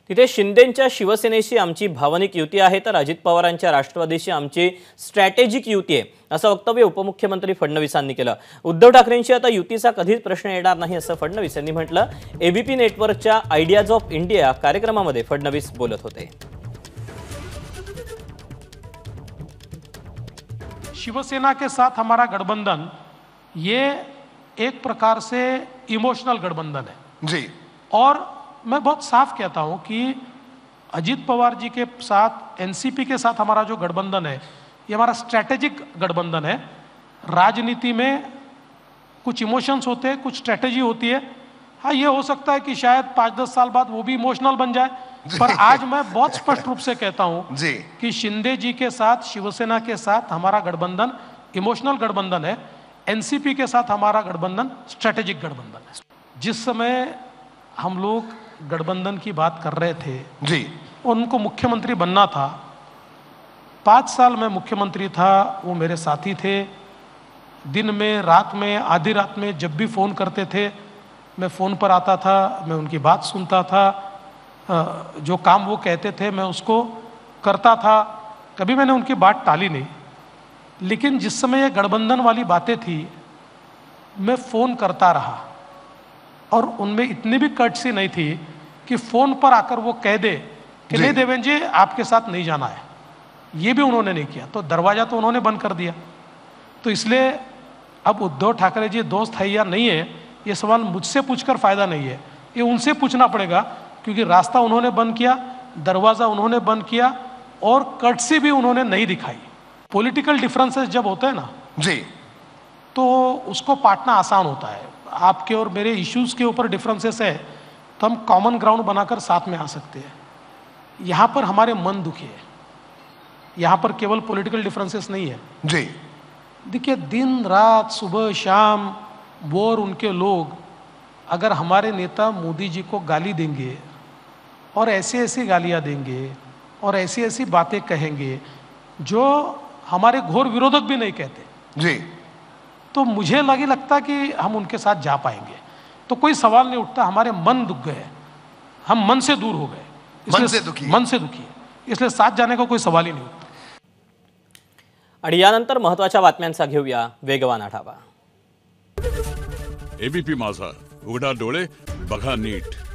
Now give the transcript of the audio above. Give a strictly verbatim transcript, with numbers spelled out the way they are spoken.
तिथे शिंदेंच्या शिवसेनेशी आमची भावनिक युती आहे तर अजित पवारांच्या राष्ट्रवादीशी आमची स्ट्रॅटेजिक युती आहे असं वक्तव्य उपमुख्यमंत्री फडणवीसांनी केलं। उद्धव ठाकरेंशी आता युतीचा कधीच प्रश्न येणार नाही असं फडणवीस यांनी म्हटलं। एबीपी नेटवर्कच्या आयडियाज ऑफ इंडिया कार्यक्रमामध्ये फडणवीस बोलत होते। शिवसेना के साथ हमारा गठबंधन ये एक प्रकार से इमोशनल गठबंधन है जी, और मैं बहुत साफ कहता हूं कि अजित पवार जी के साथ एनसीपी के साथ हमारा जो गठबंधन है ये हमारा स्ट्रैटेजिक गठबंधन है। राजनीति में कुछ इमोशंस होते हैं, कुछ स्ट्रैटेजी होती है। हाँ, ये हो सकता है कि शायद पाँच दस साल बाद वो भी इमोशनल बन जाए, पर आज मैं बहुत स्पष्ट रूप से कहता हूं जी कि शिंदे जी के साथ, शिवसेना के साथ हमारा गठबंधन इमोशनल गठबंधन है। एनसीपी के साथ हमारा गठबंधन स्ट्रैटेजिक गठबंधन है। जिस समय हम लोग गठबंधन की बात कर रहे थे जी, उनको मुख्यमंत्री बनना था। पाँच साल मैं मुख्यमंत्री था, वो मेरे साथी थे। दिन में, रात में, आधी रात में जब भी फ़ोन करते थे मैं फ़ोन पर आता था, मैं उनकी बात सुनता था, जो काम वो कहते थे मैं उसको करता था। कभी मैंने उनकी बात टाली नहीं। लेकिन जिस समय ये गठबंधन वाली बातें थी मैं फ़ोन करता रहा, और उनमें इतनी भी कर्टसी नहीं थी कि फ़ोन पर आकर वो कह दे कि नहीं देवेंद्र जी आपके साथ नहीं जाना है। ये भी उन्होंने नहीं किया, तो दरवाज़ा तो उन्होंने बंद कर दिया। तो इसलिए अब उद्धव ठाकरे जी दोस्त है या नहीं है ये सवाल मुझसे पूछकर फ़ायदा नहीं है, ये उनसे पूछना पड़ेगा, क्योंकि रास्ता उन्होंने बंद किया, दरवाज़ा उन्होंने बंद किया, और कर्टसी भी उन्होंने नहीं दिखाई। पॉलिटिकल डिफरेंसेस जब होते हैं ना जी, तो उसको पाटना आसान होता है। आपके और मेरे इश्यूज़ के ऊपर डिफरेंसेस है तो हम कॉमन ग्राउंड बनाकर साथ में आ सकते हैं। यहाँ पर हमारे मन दुखी है, यहाँ पर केवल पॉलिटिकल डिफरेंसेस नहीं है जी। देखिए, दिन रात सुबह शाम वो और उनके लोग अगर हमारे नेता मोदी जी को गाली देंगे और ऐसी ऐसी गालियाँ देंगे और ऐसी ऐसी बातें कहेंगे जो हमारे घोर विरोधक भी नहीं कहते जी, तो मुझे लगे लगता कि हम उनके साथ जा पाएंगे। तो कोई सवाल नहीं उठता, हमारे मन दुख गए, हम मन से दूर हो गए, मन से दुखी मन से दुखी है, इसलिए साथ जाने का कोई सवाल ही नहीं उठता। आणि यानंतर महत्त्वाच्या बातम्यांचा घेऊया वेगवान आढावा। एबीपी माझा, उघडा डोळे बघा नीट।